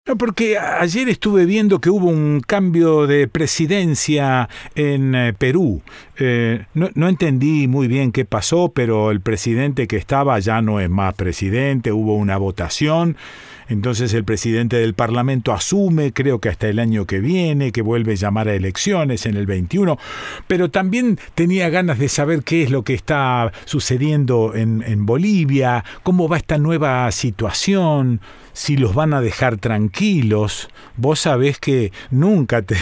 No, porque ayer estuve viendo que hubo un cambio de presidencia en Perú. No entendí muy bien qué pasó, pero el presidente que estaba ya no es más presidente, hubo una votación. Entonces el presidente del Parlamento asume, creo que hasta el año que viene, que vuelve a llamar a elecciones en el 21, pero también tenía ganas de saber qué es lo que está sucediendo en Bolivia, cómo va esta nueva situación, si los van a dejar tranquilos. Vos sabés que nunca te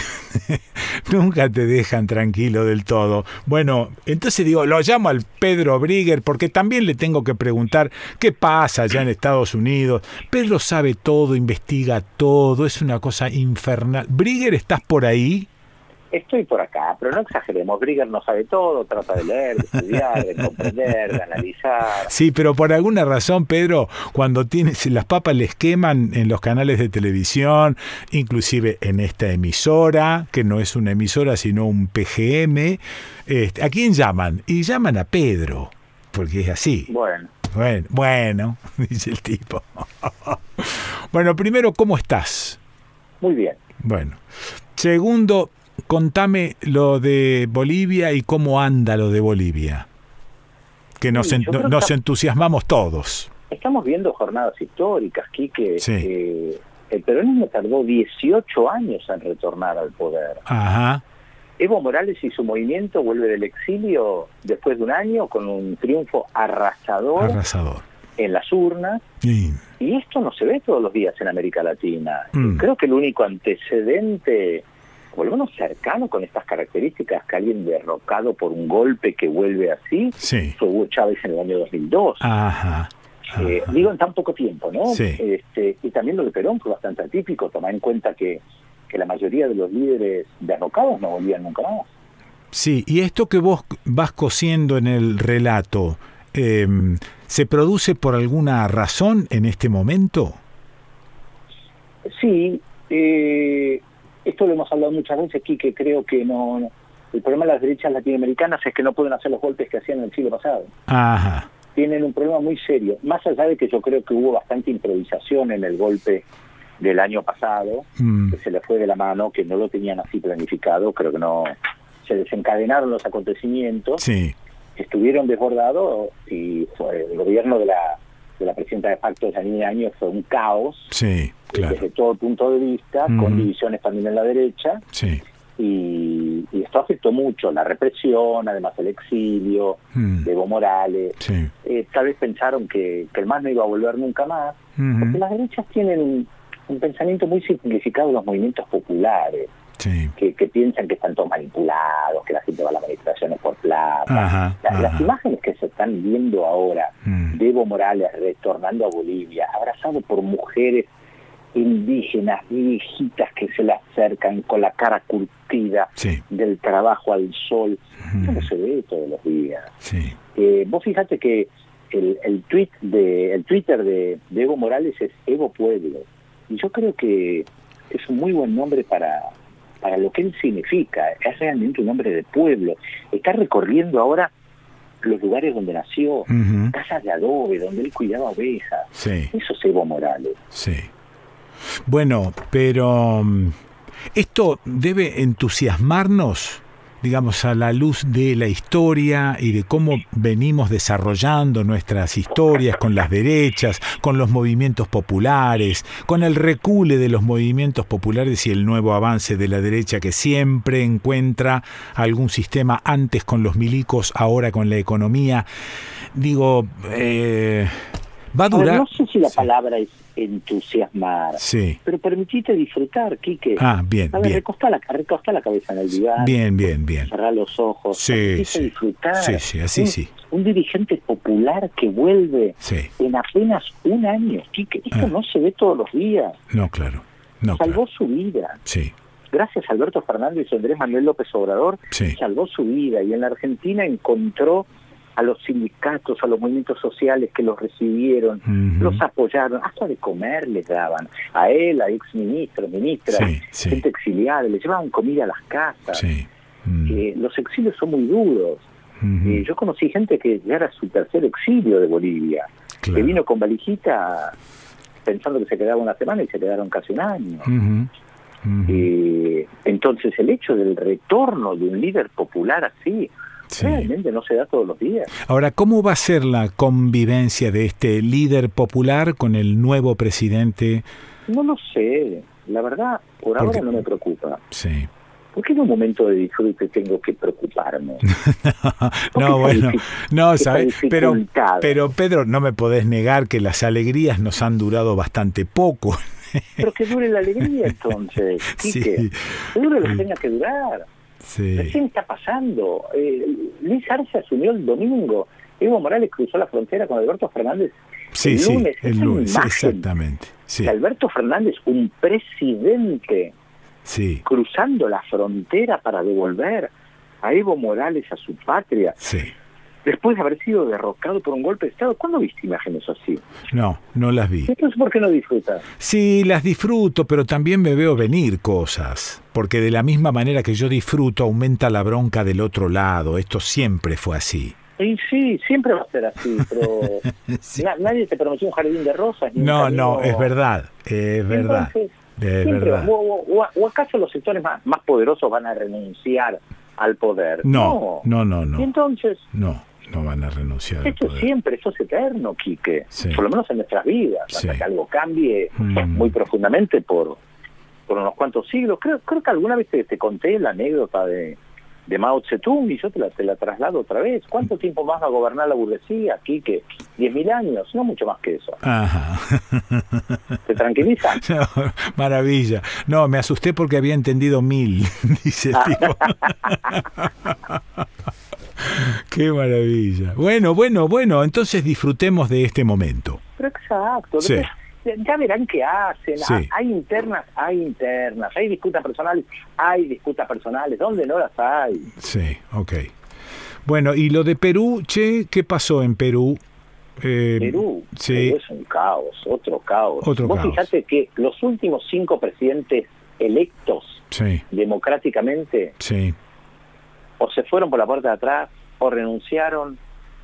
dejan tranquilo del todo. Bueno, entonces digo, lo llamo al Pedro Brigger porque también le tengo que preguntar qué pasa allá en Estados Unidos. Pedro sabe todo, investiga todo, es una cosa infernal. Brigger, ¿estás por ahí? Estoy por acá, pero no exageremos. Brigger no sabe todo, trata de leer, de estudiar, de comprender, de analizar. Sí, pero por alguna razón, Pedro, cuando las papas les queman en los canales de televisión, inclusive en esta emisora, que no es una emisora sino un PGM, ¿a quién llaman? Y llaman a Pedro, porque es así. Bueno, dice el tipo. Bueno, primero, ¿cómo estás? Muy bien. Bueno. Segundo, contame lo de Bolivia y cómo anda lo de Bolivia. Que nos entusiasmamos todos. Estamos viendo jornadas históricas, Quique. Sí. El peronismo tardó 18 años en retornar al poder. Ajá. Evo Morales y su movimiento vuelve del exilio después de un año con un triunfo arrasador. En las urnas. Sí. Y esto no se ve todos los días en América Latina. Creo que el único antecedente, por lo menos cercano con estas características, que alguien derrocado por un golpe que vuelve así, fue Hugo Chávez en el año 2002. Ajá. Digo, en tan poco tiempo, ¿no? Sí. Y también lo de Perón fue bastante atípico, tomar en cuenta que la mayoría de los líderes derrocados no volvían nunca más. Sí, y esto que vos vas cosiendo en el relato, ¿se produce por alguna razón en este momento? Sí, esto lo hemos hablado muchas veces aquí, que creo que no. El problema de las derechas latinoamericanas es que no pueden hacer los golpes que hacían en el siglo pasado. Ajá. Tienen un problema muy serio, más allá de que yo creo que hubo bastante improvisación en el golpe del año pasado, que se le fue de la mano, que no lo tenían así planificado, creo que no, se desencadenaron los acontecimientos, sí, estuvieron desbordados y el gobierno de la presidenta de facto, Yanine Áñez, fue un caos, sí, claro, desde todo punto de vista, con divisiones también en la derecha, sí, y esto afectó mucho, la represión, además el exilio de Evo Morales. Sí. Tal vez pensaron que el MAS no iba a volver nunca más, porque las derechas tienen un pensamiento muy simplificado de los movimientos populares, sí, que piensan que están todos manipulados, que la gente va a las manifestaciones por plata. Ajá, Las imágenes que se están viendo ahora de Evo Morales retornando a Bolivia, abrazado por mujeres indígenas, viejitas que se le acercan con la cara curtida del trabajo al sol, eso no se ve todos los días. Sí. Vos fíjate que el Twitter de Evo Morales es Evo Pueblo, y yo creo que es un muy buen nombre para lo que él significa. Es realmente un hombre de pueblo. Está recorriendo ahora los lugares donde nació, casas de adobe, donde él cuidaba ovejas. Sí. Eso es Evo Morales. Sí. Bueno, pero esto debe entusiasmarnos, digamos, a la luz de la historia y de cómo venimos desarrollando nuestras historias con las derechas, con los movimientos populares, con el recule de los movimientos populares y el nuevo avance de la derecha que siempre encuentra algún sistema, antes con los milicos, ahora con la economía. Digo, va a durar... No sé si la palabra es entusiasmar, pero permitite disfrutar, Quique. Bien, a ver, bien. Recostá la cabeza en el diván. Bien. Cerrá los ojos. Disfrutar. Sí. Un dirigente popular que vuelve en apenas un año, Quique. Esto no se ve todos los días. No, claro. Salvó su vida. Sí. Gracias a Alberto Fernández y Andrés Manuel López Obrador, salvó su vida. Y en la Argentina encontró a los sindicatos, a los movimientos sociales que los recibieron, los apoyaron, hasta de comer les daban, a él, a exministros, ministras, gente exiliada, les llevaban comida a las casas. Los exilios son muy duros. Yo conocí gente que ya era su tercer exilio de Bolivia, que vino con valijita pensando que se quedaba una semana y se quedaron casi un año. Uh-huh. Entonces el hecho del retorno de un líder popular así, realmente no se da todos los días. Ahora, ¿cómo va a ser la convivencia de este líder popular con el nuevo presidente? No lo sé, la verdad, ahora no me preocupa. Sí. ¿Por qué en un momento de disfrute tengo que preocuparme? No, bueno, no, ¿sabes? Pero Pedro, no me podés negar que las alegrías nos han durado bastante poco. Pero que dure la alegría entonces, Quique. Sí. Que dure lo que tenga que durar. Sí. Recién está pasando. Luis Arce asumió el domingo. Evo Morales cruzó la frontera con Alberto Fernández el lunes, exactamente. Sí. Alberto Fernández, un presidente, cruzando la frontera para devolver a Evo Morales a su patria, después de haber sido derrocado por un golpe de Estado. ¿Cuándo viste imágenes así? No las vi. Entonces, ¿por qué no disfrutas? Sí, las disfruto, pero también me veo venir cosas, porque de la misma manera que yo disfruto, aumenta la bronca del otro lado. Esto siempre fue así. Y sí, siempre va a ser así, pero nadie te prometió un jardín de rosas. No, es verdad, es verdad. Verdad. ¿O acaso los sectores más poderosos van a renunciar al poder? No. ¿Y entonces? No van a renunciar al poder. Esto es eterno, Quique, por lo menos en nuestras vidas, hasta que algo cambie muy profundamente por unos cuantos siglos. Creo que alguna vez te conté la anécdota de Mao Zedong, y yo te la traslado otra vez. ¿Cuánto tiempo más va a gobernar la burguesía aquí? Que 10.000 años, no mucho más que eso. Ajá. ¿Te tranquiliza? No, maravilla. No, me asusté porque había entendido 1000, dice el tipo. Qué maravilla. Bueno, entonces disfrutemos de este momento. Pero exacto. Sí. Ya verán qué hacen. Sí. Hay internas, hay disputas personales, ¿dónde no las hay? Sí, ok. Bueno, y lo de Perú, ¿qué pasó en Perú? Perú es un caos, otro caos. Vos fijate que los últimos 5 presidentes electos democráticamente o se fueron por la puerta de atrás, o renunciaron,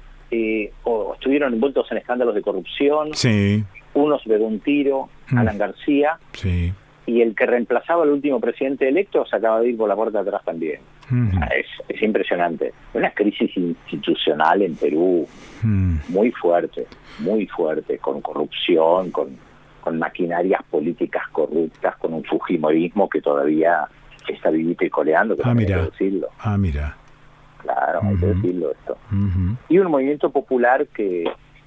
o estuvieron envueltos en escándalos de corrupción. Uno se pegó un tiro, Alan García, y el que reemplazaba al último presidente electo se acaba de ir por la puerta de atrás también. Es impresionante. Una crisis institucional en Perú muy fuerte, con corrupción, con maquinarias políticas corruptas, con un fujimorismo que todavía está vivito y coleando, que hay que decirlo. Mira. Claro, hay que decirlo esto. Y un movimiento popular que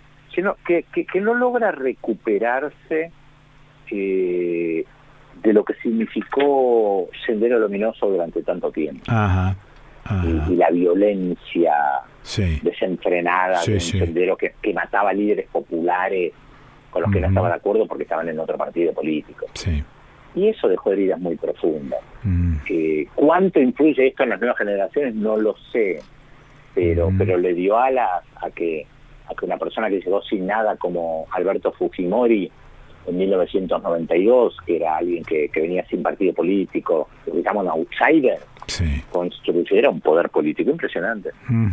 no logra recuperarse de lo que significó Sendero Luminoso durante tanto tiempo. Y la violencia desenfrenada de un sendero que mataba líderes populares con los que no estaba de acuerdo porque estaban en otro partido político. Y eso dejó heridas muy profundas. ¿Cuánto influye esto en las nuevas generaciones? No lo sé, pero le dio alas a que una persona que llegó sin nada como Alberto Fujimori en 1992, que era alguien que venía sin partido político, lo que llaman outsider, construyera un poder político impresionante.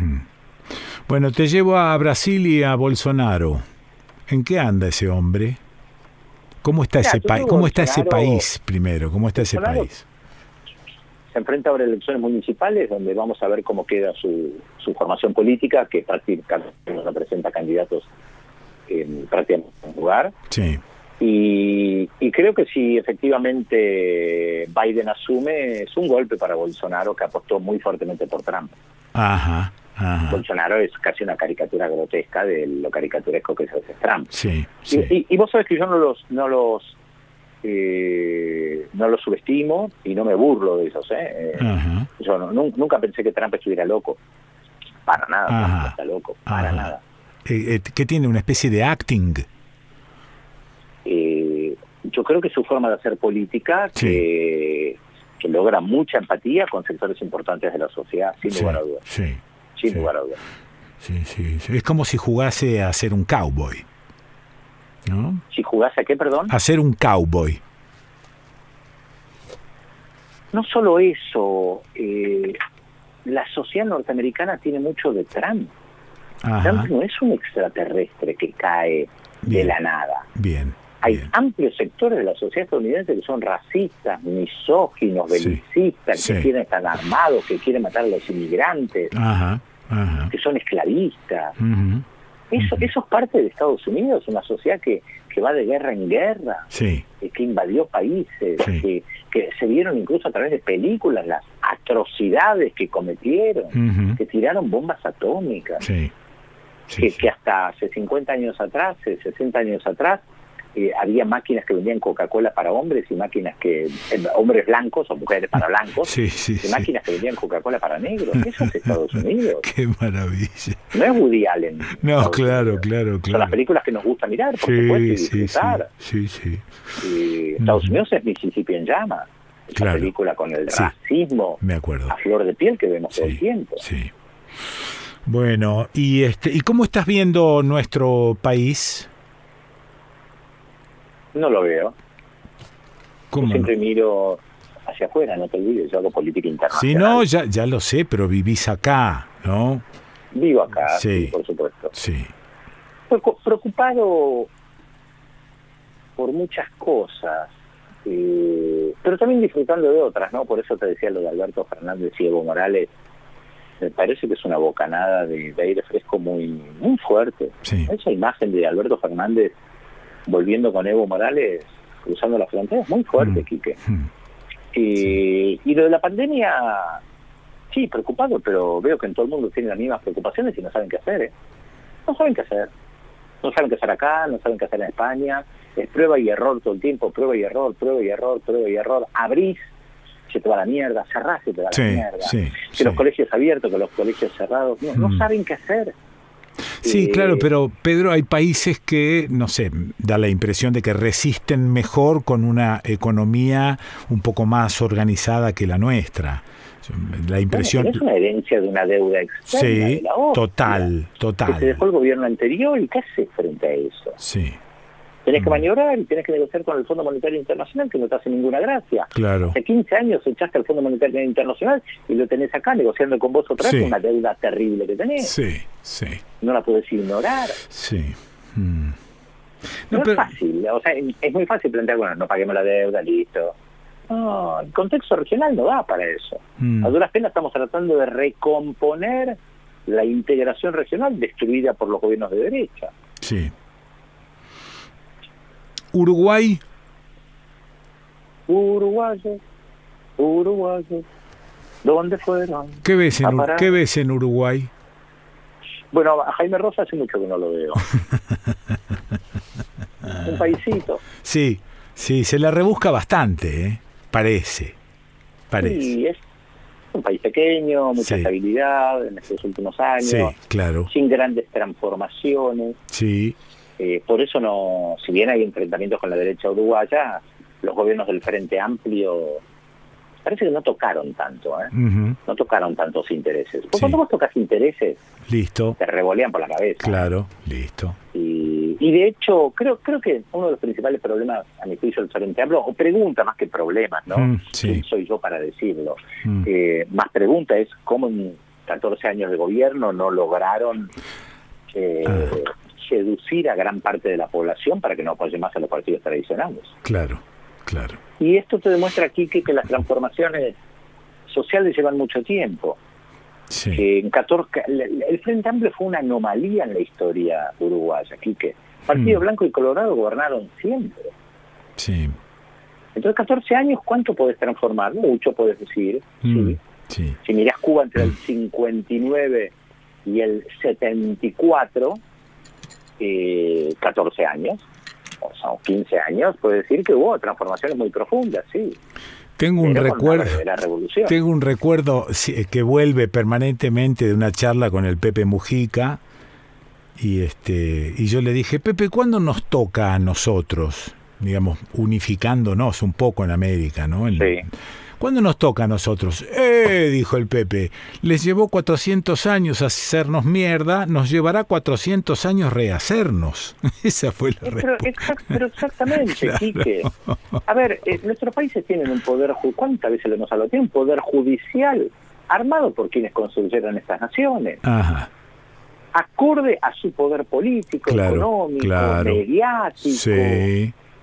Bueno, te llevo a Brasil y a Bolsonaro. ¿En qué anda ese hombre? ¿Cómo está ese país? ¿Cómo está ese país primero? ¿Cómo está ese país? Se enfrenta ahora a elecciones municipales, donde vamos a ver cómo queda su formación política, que prácticamente no representa candidatos en prácticamente un lugar. Y creo que si efectivamente Biden asume, es un golpe para Bolsonaro, que apostó muy fuertemente por Trump. Bolsonaro es casi una caricatura grotesca de lo caricaturesco que es Trump. Y vos sabés que yo no los subestimo y no me burlo de ellos. Yo nunca pensé que Trump estuviera loco. Para nada, Trump no está loco, para nada. ¿Qué tiene? ¿Una especie de acting? Yo creo que su forma de hacer política que logra mucha empatía con sectores importantes de la sociedad, sin lugar a dudas. Sin lugar a dudas. Es como si jugase a ser un cowboy, ¿no? ¿Si jugase a qué, perdón? A ser un cowboy. No solo eso, la sociedad norteamericana tiene mucho de Trump. Trump no es un extraterrestre que cae de la nada. Hay bien. amplios sectores de la sociedad estadounidense que son racistas, misóginos, belicistas, que quieren estar armados, que quieren matar a los inmigrantes, que son esclavistas. Eso es parte de Estados Unidos, una sociedad que va de guerra en guerra, que invadió países, que se vieron incluso a través de películas las atrocidades que cometieron, que tiraron bombas atómicas, que hasta hace 50 años atrás, 60 años atrás, había máquinas que vendían Coca-Cola para hombres y máquinas que hombres blancos o mujeres para blancos y máquinas que vendían Coca-Cola para negros. Eso es Estados Unidos. Qué maravilla. No es Woody Allen. No, claro. Son las películas que nos gusta mirar, por supuesto, y disfrutar. Y Estados Unidos es Mississippi en llamas. Esa película con el racismo a flor de piel que vemos todo el tiempo. Bueno, ¿y cómo estás viendo nuestro país? No lo veo. ¿Cómo yo siempre miro hacia afuera, no te olvides, yo hago política internacional. Sí, no, ya lo sé, pero vivís acá, ¿no? Vivo acá, sí, por supuesto. Sí. Preocupado por muchas cosas, pero también disfrutando de otras, ¿no? Por eso te decía lo de Alberto Fernández y Evo Morales. Me parece que es una bocanada de aire fresco muy fuerte. Esa imagen de Alberto Fernández volviendo con Evo Morales, cruzando la frontera, es muy fuerte, Quique. Y lo de la pandemia, sí, preocupado, pero veo que en todo el mundo tienen las mismas preocupaciones y no saben qué hacer, No saben qué hacer. No saben qué hacer acá, no saben qué hacer en España. Es prueba y error todo el tiempo, prueba y error. Abrís, se te va la mierda, cerrás, se te va la mierda. Que los colegios abiertos, que los colegios cerrados, no saben qué hacer. Sí, claro, pero Pedro, hay países que, no sé, da la impresión de que resisten mejor con una economía un poco más organizada que la nuestra. La impresión... Es una herencia de una deuda externa de la hostia, total. Que se dejó el gobierno anterior, ¿y qué hace frente a eso? Tenés que maniobrar y tenés que negociar con el Fondo Monetario Internacional, que no te hace ninguna gracia. Claro. Hace 15 años echaste al Fondo Monetario Internacional y lo tenés acá negociando con vos otra vez, una deuda terrible que tenés. No la podés ignorar. No es fácil, o sea, es muy fácil plantear, bueno, no paguemos la deuda, listo. No, el contexto regional no da para eso. A duras penas estamos tratando de recomponer la integración regional destruida por los gobiernos de derecha. Uruguayos, ¿dónde fueron? ¿Qué ves en Uruguay? Bueno, a Jaime Rosa hace mucho que no lo veo. Un paisito. Sí, se la rebusca bastante, parece. Sí, es un país pequeño, mucha estabilidad en estos últimos años, sin grandes transformaciones. Por eso no, si bien hay enfrentamientos con la derecha uruguaya, los gobiernos del Frente Amplio parece que no tocaron tanto, no tocaron tantos intereses. Porque cuando vos tocas intereses, te revolean por la cabeza. Y de hecho, creo que uno de los principales problemas, a mi juicio, del Frente Amplio, o pregunta más que problemas, ¿no? ¿Quién soy yo para decirlo? Más pregunta es cómo en 14 años de gobierno no lograron seducir a gran parte de la población para que no apoye más a los partidos tradicionales. Y esto te demuestra aquí que las transformaciones sociales llevan mucho tiempo. El Frente Amplio fue una anomalía en la historia uruguaya, Quique. Partido Blanco y Colorado gobernaron siempre. Entonces, 14 años, ¿cuánto podés transformar? Mucho podés decir. Si mirás Cuba entre el 59 y el 74, 14 años, o son 15 años, puede decir que hubo transformaciones muy profundas, Tengo un recuerdo que vuelve permanentemente de una charla con el Pepe Mujica y yo le dije, Pepe, ¿cuándo nos toca a nosotros, digamos, unificándonos un poco en América, ¿no? ¿Cuándo nos toca a nosotros? Dijo el Pepe, les llevó 400 años hacernos mierda, nos llevará 400 años rehacernos. Esa fue la respuesta. Pero exactamente, Quique. A ver, nuestros países tienen un poder, ¿cuántas veces lo hemos hablado? Tienen un poder judicial armado por quienes construyeron estas naciones. Acorde a su poder político, económico, mediático.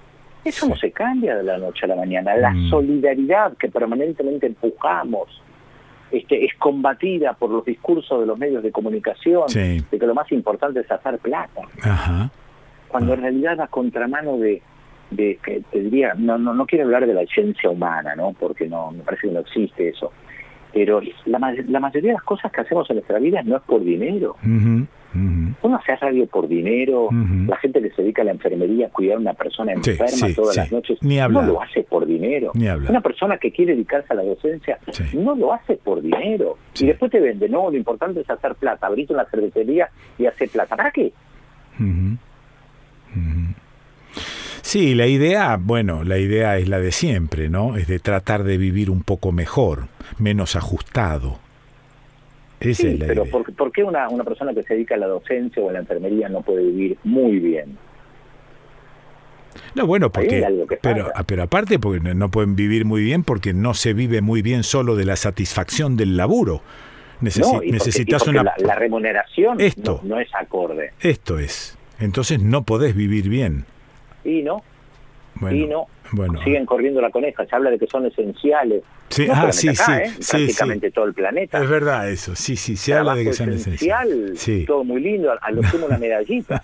Eso no se cambia de la noche a la mañana. La solidaridad que permanentemente empujamos es combatida por los discursos de los medios de comunicación, de que lo más importante es hacer plata. Ajá. Cuando en realidad va contramano de que te diría, no quiero hablar de la ciencia humana, ¿no? Porque no, me parece que no existe eso. Pero la mayoría de las cosas que hacemos en nuestra vida no es por dinero. Uno hace radio por dinero, la gente que se dedica a la enfermería, a cuidar a una persona enferma todas las noches, no lo hace por dinero. Una persona que quiere dedicarse a la docencia no lo hace por dinero. Y después te vende, no, lo importante es hacer plata, abrite una cervecería y hacer plata. ¿Para qué? Sí, la idea es la de siempre, ¿no? Es de tratar de vivir un poco mejor, menos ajustado. Esa es la pero idea. ¿por qué una persona que se dedica a la docencia o a la enfermería no puede vivir muy bien? No, bueno, porque pero aparte porque no pueden vivir muy bien porque no se vive muy bien solo de la satisfacción del laburo. Necesitas la remuneración no es acorde. Esto es. Entonces no podés vivir bien. Y no. Siguen corriendo la coneja. Se habla de que son esenciales. Sí, prácticamente todo el planeta. Es verdad eso. Se habla de que son esenciales. Todo muy lindo. A lo sumo una medallita.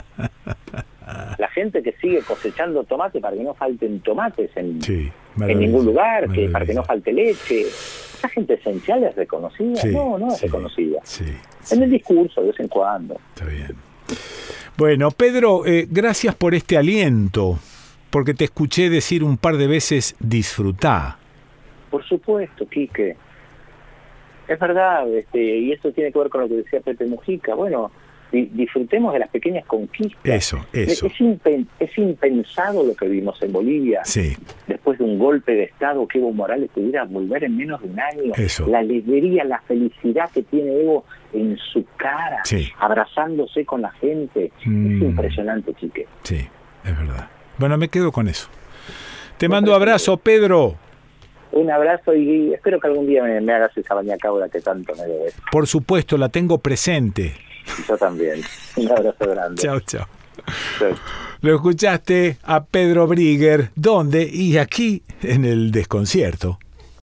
La gente que sigue cosechando tomate para que no falten tomates en ningún lugar, para que no falte leche. ¿Esa gente esencial es reconocida? No es reconocida. En el discurso, de vez en cuando. Está bien. Bueno, Pedro, gracias por este aliento, porque te escuché decir un par de veces disfrutá. Por supuesto, Quique. Es verdad, y esto tiene que ver con lo que decía Pepe Mujica. Bueno, disfrutemos de las pequeñas conquistas. Eso. Es impensado lo que vimos en Bolivia. Después de un golpe de Estado que Evo Morales pudiera volver en menos de un año. La alegría, la felicidad que tiene Evo en su cara, abrazándose con la gente. Es impresionante, Quique. Sí, es verdad. Bueno, me quedo con eso. Te mando abrazo, Pedro. Un abrazo y espero que algún día me hagas esa bañacaura que tanto me debes. Por supuesto, la tengo presente. Yo también. Un abrazo grande. Chao. Lo escuchaste a Pedro Brigger. ¿Dónde? Y aquí, en El Desconcierto.